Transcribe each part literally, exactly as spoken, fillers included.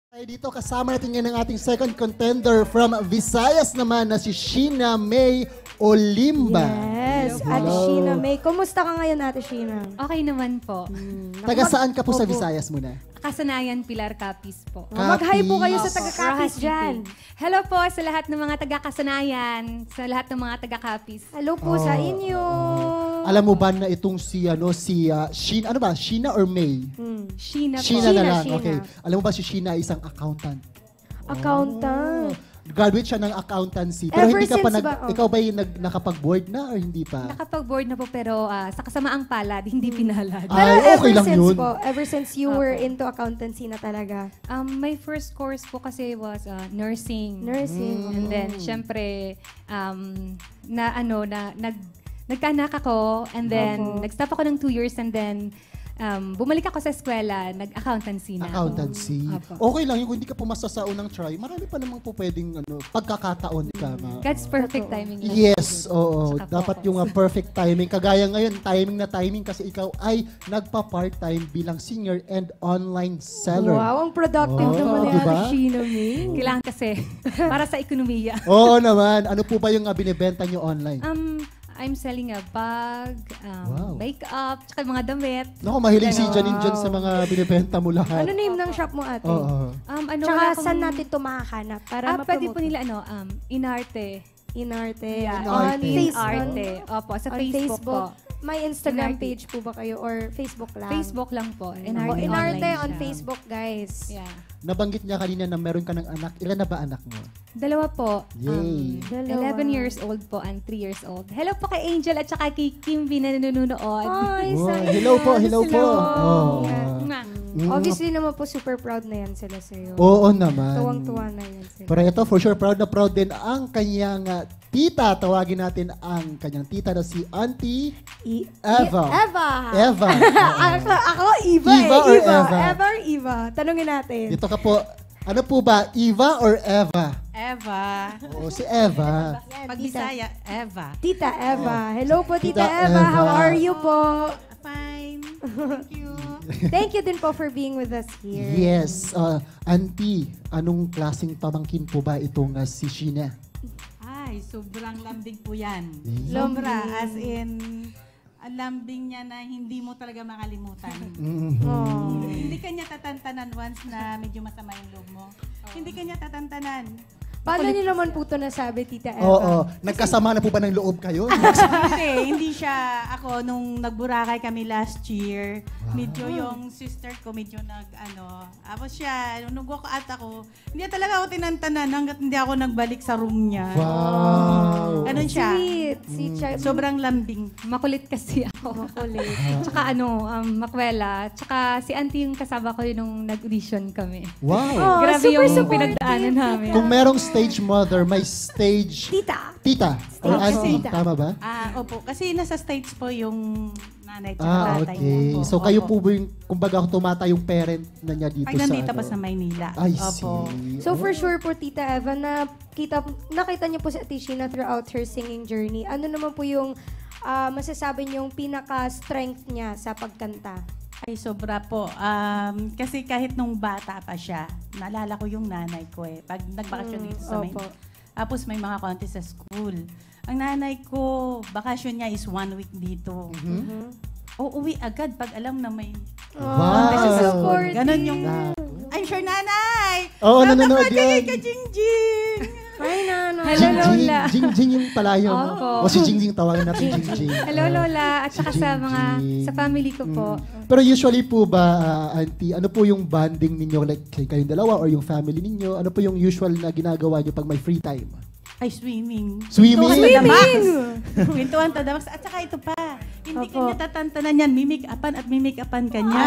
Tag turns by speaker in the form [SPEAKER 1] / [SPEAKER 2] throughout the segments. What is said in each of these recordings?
[SPEAKER 1] Tayo dito, kasama natin ngayon ang ating second contender from Visayas naman na si Sheena May Olimba.
[SPEAKER 2] Yes,
[SPEAKER 1] Hello.
[SPEAKER 2] at Sheena May. Kumusta ka ngayon, Ate Sheena?
[SPEAKER 3] Okay naman po.
[SPEAKER 2] Hmm,
[SPEAKER 1] Taga saan ka po sa
[SPEAKER 2] Opo.
[SPEAKER 1] Visayas muna?
[SPEAKER 3] Kasanayan Pilar Capiz po.
[SPEAKER 2] Oh, Mag-hi po kayo sa
[SPEAKER 1] Capiz.
[SPEAKER 2] taga-Capiz
[SPEAKER 3] Rojas
[SPEAKER 2] dyan.
[SPEAKER 3] City. Hello po sa lahat ng mga taga-Kasanayan, sa lahat ng mga taga-Capiz.
[SPEAKER 2] Hello po sa
[SPEAKER 1] Oh.
[SPEAKER 2] inyo.
[SPEAKER 1] Alam mo ba na itong si ano si uh, Sheena, ano ba? Sheena or May?
[SPEAKER 2] Hmm.
[SPEAKER 3] Sheena po.
[SPEAKER 1] Sheena, na
[SPEAKER 2] Sheena,
[SPEAKER 1] lang.
[SPEAKER 2] Sheena.
[SPEAKER 1] Okay. Alam mo ba si Sheena ay isang accountant?
[SPEAKER 2] Accountant.
[SPEAKER 1] Graduate siya ng accountancy. Pero
[SPEAKER 2] Ever
[SPEAKER 1] hindi ka pa
[SPEAKER 2] since
[SPEAKER 1] nag,
[SPEAKER 2] ba? Oh.
[SPEAKER 1] ikaw ba yung nag, nakapag-board na or hindi pa?
[SPEAKER 3] Nakapag-board na po pero ah, sa kasamaang palad, hindi pinalad.
[SPEAKER 1] Ah.
[SPEAKER 2] Pero
[SPEAKER 1] Ay, okay
[SPEAKER 2] ever
[SPEAKER 1] lang
[SPEAKER 2] since
[SPEAKER 1] yun.
[SPEAKER 2] po, ever since you were
[SPEAKER 3] Opo.
[SPEAKER 2] into accountancy na talaga.
[SPEAKER 3] Um, my first course po kasi was ah, nursing.
[SPEAKER 2] Nursing.
[SPEAKER 3] And then, syempre, um, na ano, na nag nagkaanak ako and then
[SPEAKER 2] Opo.
[SPEAKER 3] nag-stop ako ng two years and then um, bumalik ako sa eskwela, nag-accountancy na ako.
[SPEAKER 1] Accountancy.
[SPEAKER 3] Opo.
[SPEAKER 1] Okay lang yung kung hindi ka pumasa sa unang try. Marami pa namang po pwedeng ano, pagkakataon ka. Ma-
[SPEAKER 3] God's perfect
[SPEAKER 2] Totoo.
[SPEAKER 3] timing. lang.
[SPEAKER 1] Yes, oo.
[SPEAKER 3] Saka
[SPEAKER 1] Dapat
[SPEAKER 3] focus.
[SPEAKER 1] yung uh, perfect timing. Kagaya ngayon, timing na timing kasi ikaw ay nagpa-part-time bilang singer and online seller.
[SPEAKER 2] Wow, ang productive
[SPEAKER 1] Oh,
[SPEAKER 2] naman ni
[SPEAKER 1] diba?
[SPEAKER 2] Ate Sheena May.
[SPEAKER 3] Kailangan kasi para sa ekonomiya.
[SPEAKER 1] Oo naman. Ano po ba yung uh, binibenta nyo online?
[SPEAKER 3] Um, I'm selling a bag, um,
[SPEAKER 1] Wow.
[SPEAKER 3] makeup, tsaka mga damit.
[SPEAKER 1] Naku, mahilig si
[SPEAKER 2] Wow.
[SPEAKER 1] Janine dyan sa mga binibenta mo lahat.
[SPEAKER 2] Ano name ng shop mo, Ate?
[SPEAKER 1] Oo.
[SPEAKER 3] Um, ano,
[SPEAKER 2] Tsaka
[SPEAKER 3] wala akong-
[SPEAKER 2] saan natin ito makahanap para
[SPEAKER 3] Ah, pwede
[SPEAKER 2] ma-promote?
[SPEAKER 3] po nila, ano, um, Inarte.
[SPEAKER 2] Inarte.
[SPEAKER 3] Yeah,
[SPEAKER 2] On
[SPEAKER 1] Inarte.
[SPEAKER 2] Facebook.
[SPEAKER 3] Inarte. Opo, sa
[SPEAKER 2] On
[SPEAKER 3] Facebook, po.
[SPEAKER 2] May Instagram
[SPEAKER 3] Inarte.
[SPEAKER 2] page po ba kayo or Facebook lang?
[SPEAKER 3] Facebook lang po.
[SPEAKER 2] Oh,
[SPEAKER 3] Inarte,
[SPEAKER 2] Inarte
[SPEAKER 3] online
[SPEAKER 2] on
[SPEAKER 3] siya.
[SPEAKER 2] Facebook, guys.
[SPEAKER 3] Yeah.
[SPEAKER 1] Nabanggit niya kanina na meron ka ng anak. Ilan na ba anak mo?
[SPEAKER 3] Dalawa po.
[SPEAKER 1] Yay.
[SPEAKER 3] Um,
[SPEAKER 2] Dalawa.
[SPEAKER 3] eleven years old po and three years old. Hello po kay Angel at saka kay Kimby na nanonood.
[SPEAKER 2] Ay,
[SPEAKER 1] Wow.
[SPEAKER 2] sa
[SPEAKER 1] Hello po, hello po.
[SPEAKER 2] Hello.
[SPEAKER 1] Oh.
[SPEAKER 2] Yeah.
[SPEAKER 3] Mwah.
[SPEAKER 1] Mm.
[SPEAKER 2] Obviously naman po, super proud na yan sila sa'yo.
[SPEAKER 1] Oo naman.
[SPEAKER 2] Tuwang-tuwa na yan sila.
[SPEAKER 1] Pero ito, for sure, proud na proud din ang kanyang uh, tita. Tawagin natin ang kanyang tita na si Auntie
[SPEAKER 2] I-
[SPEAKER 1] Eva.
[SPEAKER 2] I- Eva.
[SPEAKER 1] Eva.
[SPEAKER 2] ako, ako, Eva,
[SPEAKER 1] Eva
[SPEAKER 2] eh.
[SPEAKER 1] or
[SPEAKER 2] Eva.
[SPEAKER 1] Eva?
[SPEAKER 2] Eva or Eva? Tanungin natin.
[SPEAKER 1] Dito ka po. Ano po ba? Eva or Eva?
[SPEAKER 4] Eva.
[SPEAKER 1] Oo, si Eva.
[SPEAKER 2] Yan,
[SPEAKER 4] Pag
[SPEAKER 2] tita.
[SPEAKER 4] Bisaya, Eva.
[SPEAKER 2] Tita Eva. Hello po, Tita,
[SPEAKER 1] Tita
[SPEAKER 2] Eva. How
[SPEAKER 1] Eva.
[SPEAKER 2] are you po?
[SPEAKER 4] Fine. Thank you.
[SPEAKER 2] Thank you din po for being with us here.
[SPEAKER 1] Yes. Uh, Auntie, anong klaseng pamangkin po ba itong uh, si Sheena?
[SPEAKER 4] Ay, sobrang lambing po yan.
[SPEAKER 1] Mm.
[SPEAKER 4] Sobra. As in, ang lambing niya na hindi mo talaga makalimutan.
[SPEAKER 1] Mhm.
[SPEAKER 2] Oh.
[SPEAKER 4] Hindi ka niya tatantanan once na medyo masama yung loob mo. Hindi ka niya tatantanan.
[SPEAKER 2] Paano niyo naman po ito nasabi, Tita Eva?
[SPEAKER 1] Oo. Nagkasama na po ba ng loob kayo?
[SPEAKER 4] Hindi, hindi siya ako nung nagburakay kami last year. Medyo yung sister ko medyo nag ano. Tapos siya, nung walk out ako, hindi talaga ako tinantanan hanggat hindi ako nagbalik sa room niya.
[SPEAKER 1] Wow.
[SPEAKER 4] Ganun siya.
[SPEAKER 2] Sweet. Sweet siya.
[SPEAKER 4] Sobrang lambing.
[SPEAKER 3] Makulit kasi ako.
[SPEAKER 2] Makulit.
[SPEAKER 3] Tsaka ano, um, makwela. Tsaka si auntie yung kasama ko yun nung nag-audition kami.
[SPEAKER 1] Wow.
[SPEAKER 2] Oh,
[SPEAKER 3] Grabe
[SPEAKER 2] super
[SPEAKER 3] yung
[SPEAKER 2] supportive,
[SPEAKER 3] pinagdaanan namin.
[SPEAKER 1] Kung merong stage mother, may stage
[SPEAKER 2] Tita.
[SPEAKER 1] tita or
[SPEAKER 4] Stage
[SPEAKER 1] auntie.
[SPEAKER 2] tita.
[SPEAKER 1] Tama ba?
[SPEAKER 4] Ah, opo. Kasi nasa stage po yung nanay at
[SPEAKER 1] Ah,
[SPEAKER 4] tatay
[SPEAKER 1] okay.
[SPEAKER 4] niya po.
[SPEAKER 1] So kayo
[SPEAKER 4] Opo.
[SPEAKER 1] po ba yung, kumbaga tumata yung parent na niya dito
[SPEAKER 4] Pag
[SPEAKER 1] sa
[SPEAKER 4] nandito
[SPEAKER 1] ano?
[SPEAKER 4] pa sa Maynila.
[SPEAKER 1] I
[SPEAKER 4] Opo.
[SPEAKER 1] see.
[SPEAKER 2] So for
[SPEAKER 1] Oh.
[SPEAKER 2] sure po, Tita Eva, na kita, nakita niyo po si Ate Sheena throughout her singing journey. Ano naman po yung ah, masasabi niyong pinaka-strength niya sa pagkanta?
[SPEAKER 4] Ay, sobra po. Um, kasi kahit nung bata pa siya, naalala ko yung nanay ko eh. Pag nagbakasyon
[SPEAKER 2] Mm,
[SPEAKER 4] dito sa
[SPEAKER 2] opo.
[SPEAKER 4] Maynila. Tapos may mga contest sa school. Ang nanay ko, bakasyon niya is one week dito.
[SPEAKER 2] Mhm.
[SPEAKER 4] Uuwi agad pag alam na may...
[SPEAKER 1] Wow.
[SPEAKER 2] so supportive.
[SPEAKER 4] Ganon yung...
[SPEAKER 1] Naku.
[SPEAKER 4] I'm sure, nanay!
[SPEAKER 1] Oo, nanonood
[SPEAKER 4] Napapagay
[SPEAKER 1] yan.
[SPEAKER 4] ka, Jingjing!
[SPEAKER 2] Hi, Nano.
[SPEAKER 3] Hello,
[SPEAKER 1] Jing Jing,
[SPEAKER 3] Lola.
[SPEAKER 1] Jing Jing yung palayo. no?
[SPEAKER 3] Opo.
[SPEAKER 1] O si Jing Jing, tawagin natin Jing Jing.
[SPEAKER 3] Hello, Lola. At saka
[SPEAKER 1] Si
[SPEAKER 3] sa mga,
[SPEAKER 1] Jingjing.
[SPEAKER 3] sa family ko po.
[SPEAKER 1] Mm. Pero usually po ba, uh, Auntie, ano po yung bonding ninyo, like kay- kayong dalawa or yung family ninyo? Ano po yung usual na ginagawa nyo pag may free time?
[SPEAKER 4] Ay, swimming.
[SPEAKER 1] Swimming?
[SPEAKER 4] Kwentuhan to the max. Kwentuhan to the max. At saka ito pa, hindi
[SPEAKER 2] Opo.
[SPEAKER 4] ka niya tatantanan yan. Mimik-upan at mimik-upan ka niya.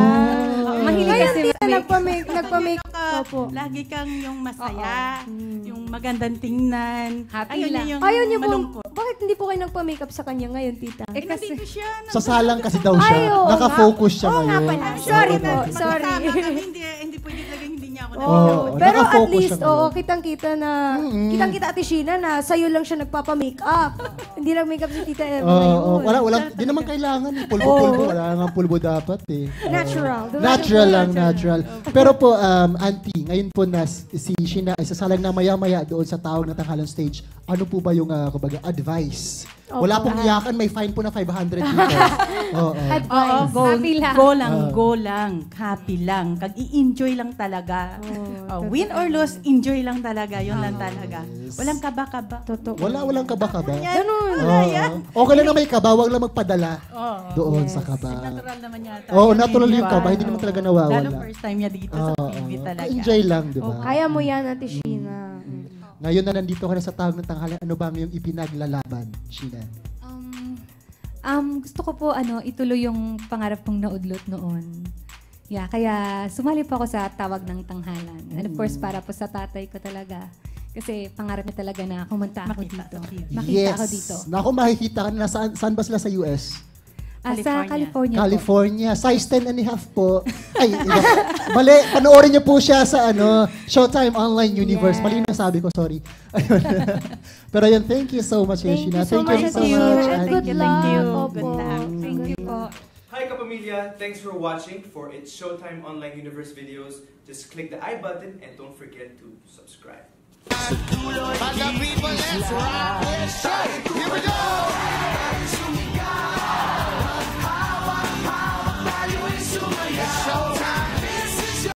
[SPEAKER 1] Oh.
[SPEAKER 3] Mahilig
[SPEAKER 2] Kaya
[SPEAKER 3] kasi
[SPEAKER 2] Tita,
[SPEAKER 3] mag-make.
[SPEAKER 2] nagpa-make, nagpa-make.
[SPEAKER 4] Ka,
[SPEAKER 2] Opo.
[SPEAKER 4] lagi kang yung masaya,
[SPEAKER 2] Mm.
[SPEAKER 4] yung magandang tingnan.
[SPEAKER 3] Happy
[SPEAKER 4] Ayaw niya
[SPEAKER 3] lang.
[SPEAKER 4] yung
[SPEAKER 2] Ayaw niyo po,
[SPEAKER 4] malungkot.
[SPEAKER 2] bakit hindi po kayo nagpa-makeup sa kanya ngayon, Tita?
[SPEAKER 3] Eh, kasi,
[SPEAKER 4] Nandito siya.
[SPEAKER 1] Sa salang kasi daw siya.
[SPEAKER 2] Ay, oo nga.
[SPEAKER 1] Nakafocus siya
[SPEAKER 2] Oo nga
[SPEAKER 1] ngayon.
[SPEAKER 2] pala.
[SPEAKER 1] Oo,
[SPEAKER 2] Sorry
[SPEAKER 1] oo.
[SPEAKER 2] po. Sorry.
[SPEAKER 4] Magkasama kami, hindi, hindi pwede talaga hindi niya ako ako
[SPEAKER 2] Oo.
[SPEAKER 1] Oo,
[SPEAKER 2] Pero at
[SPEAKER 1] nakafocus
[SPEAKER 2] least,
[SPEAKER 1] siya
[SPEAKER 2] oo,
[SPEAKER 1] ngayon.
[SPEAKER 2] kitang-kita na,
[SPEAKER 1] Mm-mm.
[SPEAKER 2] kitang-kita Ate Sheena na sa'yo lang siya nagpapa-makeup. Hindi lang makeup si Tita Eva
[SPEAKER 1] Oo,
[SPEAKER 2] ngayon.
[SPEAKER 1] oo. wala, wala, di naman kailangan. eh. Pulbo-pulbo, wala nga pulbo dapat eh. Oo.
[SPEAKER 2] Natural. Diba?
[SPEAKER 1] Natural lang, natural. Pero po, um, Auntie, ngayon po na si Sheena ay sasalang na maya-maya doon sa Tawag ng Tanghalan stage. Ano po ba yung, uh, kumbaga, advice? Wala pong iyakan, may fine po na five hundred dito. Oo.
[SPEAKER 4] Oo,
[SPEAKER 3] Advice.
[SPEAKER 4] go,
[SPEAKER 3] Happy lang.
[SPEAKER 4] go lang,
[SPEAKER 1] Ah.
[SPEAKER 4] go lang. Happy lang. Kag i-enjoy lang talaga.
[SPEAKER 2] Oh,
[SPEAKER 4] Oh, win or lose, enjoy lang talaga. Yun lang talaga. Walang kaba-kaba.
[SPEAKER 2] Totoo.
[SPEAKER 1] Wala, walang kaba-kaba.
[SPEAKER 2] Ganun.
[SPEAKER 4] Wala yan.
[SPEAKER 1] Oo. Okay lang na may kaba, wag lang magpadala
[SPEAKER 4] Oo.
[SPEAKER 1] doon
[SPEAKER 2] Yes.
[SPEAKER 1] sa kaba.
[SPEAKER 4] Natural naman yata.
[SPEAKER 1] Oo,
[SPEAKER 4] Yan,
[SPEAKER 1] natural
[SPEAKER 4] di
[SPEAKER 1] yung
[SPEAKER 4] ba?
[SPEAKER 1] kaba, hindi naman talaga
[SPEAKER 4] Lalo
[SPEAKER 1] nawawala.
[SPEAKER 4] first time niya dito sa
[SPEAKER 1] Oo.
[SPEAKER 4] T V talaga.
[SPEAKER 1] Enjoy lang, di ba?
[SPEAKER 2] Kaya mo yan, Ate Sheena. Mm.
[SPEAKER 1] Ngayon na nandito ka na sa Tawag ng Tanghalan, ano ba ang iyong ipinaglalaban, Sheena?
[SPEAKER 3] Um, um, gusto ko po ano, ituloy yung pangarap kong naudlot noon. Yeah, kaya sumali po ako sa Tawag ng Tanghalan. And of course, para po sa tatay ko talaga. Kasi pangarap niya talaga na kumunta ako
[SPEAKER 4] Makita
[SPEAKER 3] dito.
[SPEAKER 4] sa T V.
[SPEAKER 3] Makita
[SPEAKER 1] yes.
[SPEAKER 3] ako dito.
[SPEAKER 1] Naku, makikita ka na. Saan, saan ba sila sa U S?
[SPEAKER 3] Ah, sa
[SPEAKER 4] California.
[SPEAKER 3] California, po.
[SPEAKER 1] California. Size ten and a half po. Ay, iba. Mali. Panoorin niyo po siya sa ano Showtime Online Universe.
[SPEAKER 2] Yes.
[SPEAKER 1] Mali na sabi ko, sorry. Ayun. Pero yun, thank you so much,
[SPEAKER 2] Thank
[SPEAKER 1] Sheena.
[SPEAKER 2] you so much,
[SPEAKER 1] so
[SPEAKER 2] Ate
[SPEAKER 1] much.
[SPEAKER 2] Sheena.
[SPEAKER 1] Auntie.
[SPEAKER 2] Good
[SPEAKER 4] Thank you,
[SPEAKER 2] luck.
[SPEAKER 4] thank you.
[SPEAKER 2] Opo.
[SPEAKER 4] Good luck.
[SPEAKER 3] Thank you po.
[SPEAKER 5] Hi Kapamilya, thanks for watching. For its Showtime Online Universe videos, just click the I button and don't forget to subscribe.
[SPEAKER 6] But the people, let's rock this show. Here we go.